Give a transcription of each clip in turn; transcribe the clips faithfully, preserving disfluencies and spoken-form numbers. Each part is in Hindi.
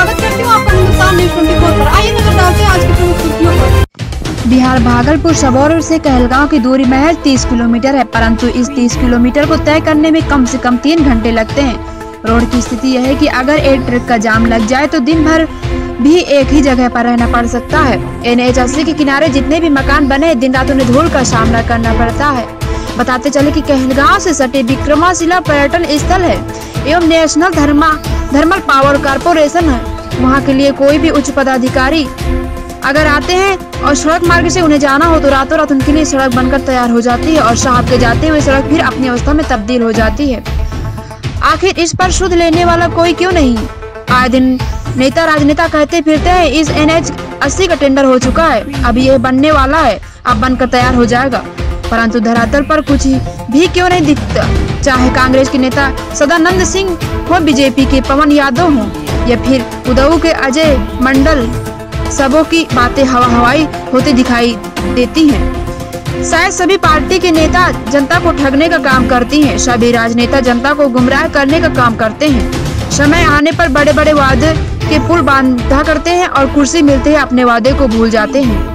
स्वागत करती हूँ आपका हिंदुस्तान न्यूज़ ट्वेंटी फोर पर। आइए नजर डालते हैं आज की प्रमुख सुर्खियों पर। बिहार भागलपुर सबौर से कहलगांव की दूरी महज तीस किलोमीटर है, परंतु इस तीस किलोमीटर को तय करने में कम से कम तीन घंटे लगते हैं। रोड की स्थिति यह है कि अगर एक ट्रक का जाम लग जाए तो दिन भर भी एक ही जगह पर रहना पड़ सकता है। एन एच अस्सी के किनारे जितने भी मकान बने दिन रात उन्हें धूल का सामना करना पड़ता है। बताते चले कि कहलगांव से सटे विक्रमशिला पर्यटन स्थल है एवं नेशनल धर्मा थर्मल पावर कारपोरेशन है। वहाँ के लिए कोई भी उच्च पदाधिकारी अगर आते हैं और सड़क मार्ग से उन्हें जाना हो तो रातों रात उनके लिए सड़क बनकर तैयार हो जाती है और साहब के जाते हुए सड़क फिर अपनी अवस्था में तब्दील हो जाती है। आखिर इस पर शुद्ध लेने वाला कोई क्यों नहीं? आए दिन नेता राजनेता कहते फिरते हैं इस एन एच अस्सी का टेंडर हो चुका है, अब यह बनने वाला है, अब बनकर तैयार हो जाएगा, परंतु धरातल पर कुछ भी क्यों नहीं दिखता। चाहे कांग्रेस के नेता सदानंद सिंह हो, बीजेपी के पवन यादव हो या फिर उदऊ के अजय मंडल, सबों की बातें हवा हवाई होती दिखाई देती हैं। शायद सभी पार्टी के नेता जनता को ठगने का काम करती हैं, सभी राजनेता जनता को गुमराह करने का काम करते हैं। समय आने पर बड़े बड़े वादे के पुल बांधा करते हैं और कुर्सी मिलते हैं अपने वादे को भूल जाते हैं।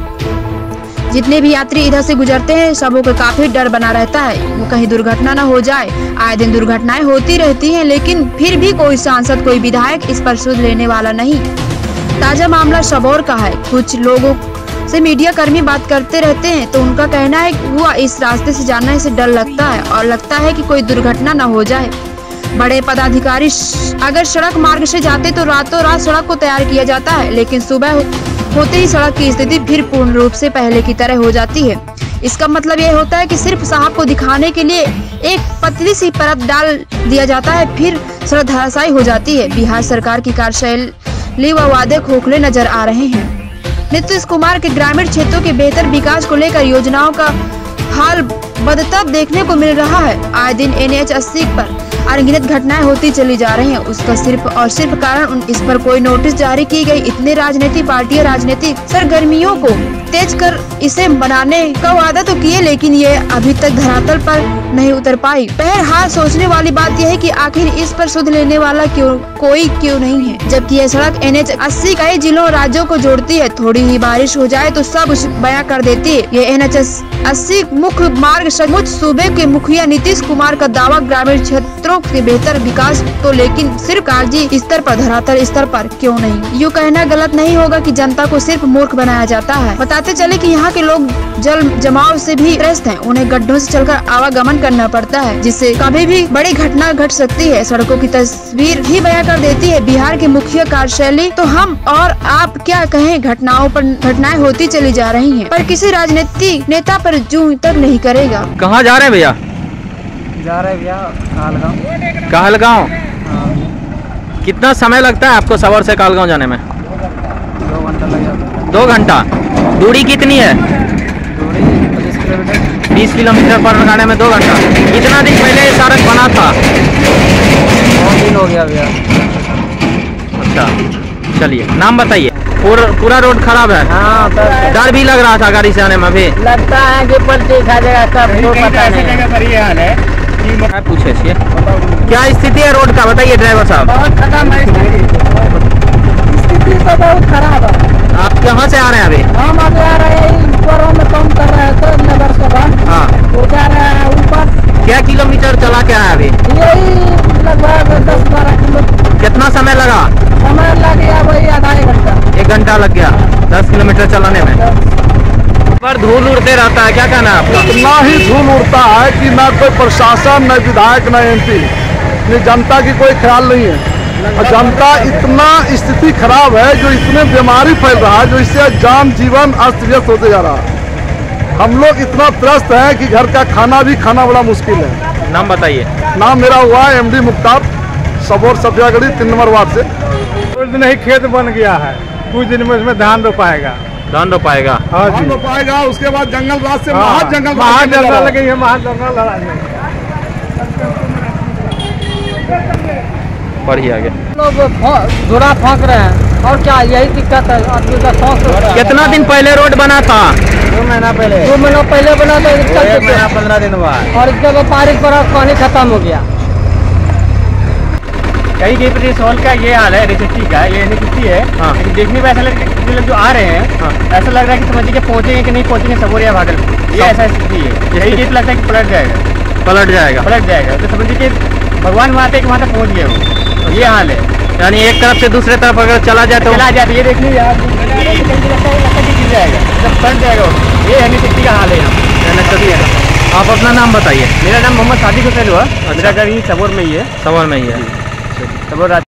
जितने भी यात्री इधर से गुजरते हैं सबों को काफी डर बना रहता है, वो कहीं दुर्घटना न हो जाए। आए दिन दुर्घटनाएं होती रहती हैं, लेकिन फिर भी कोई सांसद कोई विधायक इस पर सुध लेने वाला नहीं। ताजा मामला सबौर का है। कुछ लोगों से मीडिया कर्मी बात करते रहते हैं तो उनका कहना है कि हुआ इस रास्ते से जाने से डर लगता है और लगता है कि कोई दुर्घटना न हो जाए। बड़े पदाधिकारी अगर सड़क मार्ग से जाते तो रातों रात सड़क को तैयार किया जाता है, लेकिन सुबह होते ही सड़क की स्थिति फिर पूर्ण रूप से पहले की तरह हो जाती है। इसका मतलब यह होता है कि सिर्फ साहब को दिखाने के लिए एक पतली सी परत डाल दिया जाता है, फिर सड़क धराशायी हो जाती है। बिहार सरकार की कार्यशैली व वादे खोखले नजर आ रहे हैं। नीतीश कुमार के ग्रामीण क्षेत्रों के बेहतर विकास को लेकर योजनाओं का हाल बदतर देखने को मिल रहा है। आए दिन एन एच अस्सी पर अनगिनत घटनाएं होती चली जा रही हैं। उसका सिर्फ और सिर्फ कारण इस पर कोई नोटिस जारी की गई। इतने राजनीतिक पार्टियां राजनीतिक सरगर्मियों को तेज कर इसे बनाने का वादा तो किए, लेकिन ये अभी तक धरातल पर नहीं उतर पाई। बहरहाल सोचने वाली बात यह है कि आखिर इस पर सुध लेने वाला क्यों कोई क्यों नहीं है, जबकि यह सड़क एन एच अस्सी कई जिलों राज्यों को जोड़ती है। थोड़ी ही बारिश हो जाए तो सब बयां कर देती है। ये एन एच अस्सी मुख्य मार्ग सचमुच सूबे के मुखिया नीतीश कुमार का दावा ग्रामीण क्षेत्रों के बेहतर विकास तो, लेकिन सिर्फ कागजी स्तर पर धरातल स्तर पर क्यों नहीं? यूँ कहना गलत नहीं होगा कि जनता को सिर्फ मूर्ख बनाया जाता है। बताते चले कि यहाँ के लोग जल जमाव से भी त्रस्त हैं, उन्हें गड्ढों से चलकर आवागमन करना पड़ता है, जिससे कभी भी बड़ी घटना घट सकती है। सड़कों की तस्वीर ही बयां कर देती है बिहार की मुख्य कार्यशैली। तो हम और आप क्या कहें, घटनाओं पर घटनाएं होती चली जा रही हैं, पर किसी राजनीतिक नेता पर जूं तक नहीं करेगा। कहाँ जा रहे हैं भैया? जा रहे भैया कहलगांव। कहलगांव कितना समय लगता है आपको सबौर से कहलगांव जाने में? दो घंटा लग जाता है। दो घंटा। दूरी कितनी है? दूरी पच्चीस किलोमीटर। बीस किलोमीटर पर लगाने में दो घंटा। कितना दिन पहले ये सड़क बना था? बहुत दिन हो गया भैया। अच्छा चलिए, नाम बताइए। पूरा पूरा रोड खराब है। हाँ, डर भी लग रहा था गाड़ी से आने में भी। लगता है कि पलटी खा जाएगा, कब रोड पता नहीं। क्या पूछे छिए? क्या स्थिति है रोड का, बताइए ड्राइवर साहब। बहुत खत्म है स्थिति, तो बहुत खराब है। आप कहाँ से आ रहे हैं अभी? हम अभी आ रहे हैं ऊपर में काम कर रहे थे नगर सभा। हाँ, वो जा रहे हैं ऊपर। क्या किलोमीटर चला के आया अभी? यही लगभग दस बारह किलोमीटर। कितना समय लगा? समय लग गया वही आधा एक घंटा। एक घंटा लग गया दस किलोमीटर चलाने में। पर धूल उड़ते रहता है, क्या कहना है आपका? इतना ही धूल उड़ता है कि ना कोई प्रशासन, न विधायक, न एम पी, न जनता की कोई ख्याल नहीं है। और जनता इतना स्थिति खराब है, जो इतने बीमारी फैल रहा है, जो इससे जान जीवन अस्त व्यस्त होते जा रहा है। हम लोग इतना त्रस्त हैं कि घर का खाना भी खाना बड़ा मुश्किल है। नाम बताइए। नाम मेरा हुआ है एम डी मुख्तार, सबौर सत्यागढ़ी तीन नंबर वार्ड से। कुछ दिन ही खेत बन गया है, कुछ दिन में उसमें धान रोपाएगा। धान रोपाएगा? हाँ धान जी। रोपाएगा, उसके बाद जंगल रात से हाँ, महा जंगल महा जंगल लगी है, महा जंगल बढ़िया आगे लोग धुरा फाँक रहे हैं और क्या, यही दिक्कत है आदमी का सांस। कितना दिन पहले रोड बना था? दो महीना पहले। दो महीना पहले बना था, एक महीना पंद्रह दिन बाद, और इसके बाद बारिश पड़ा, पानी खत्म हो गया। कई कहीं पर इस हॉल का ये हाल है, रिसेप्टी का, ये निकलती है। हाँ। लेकिन देखने में ऐसा लग रहा है कि लोग जो आ रहे हैं, हाँ, ऐसा लग रहा है कि समझिए कि पहुंचेंगे कि नहीं पहुंचेंगे सबौर या भागलपुर, ये ऐसा स्थिति है। कई कहीं लगता है कि पलट जाएगा पलट जाएगा पलट जाएगा तो समझिए कि भगवान वहाँ तक वहाँ तक पहुँच गए हो, ये हाल है। यानी एक तरफ से दूसरे तरफ अगर चला जाए तो चला जाए, ये देख लीजिए आप, लगता है कि गिर जाएगा, जब पलट जाएगा। ये एनएचएसटी का हाल है यहाँ एनएचएसटी है। आप अपना नाम बताइए। मेरा नाम मोहम्मद सादिक हुसैन हुआ, मेरा घर यही सबौर में ही है। सबौर में ही है सबौर।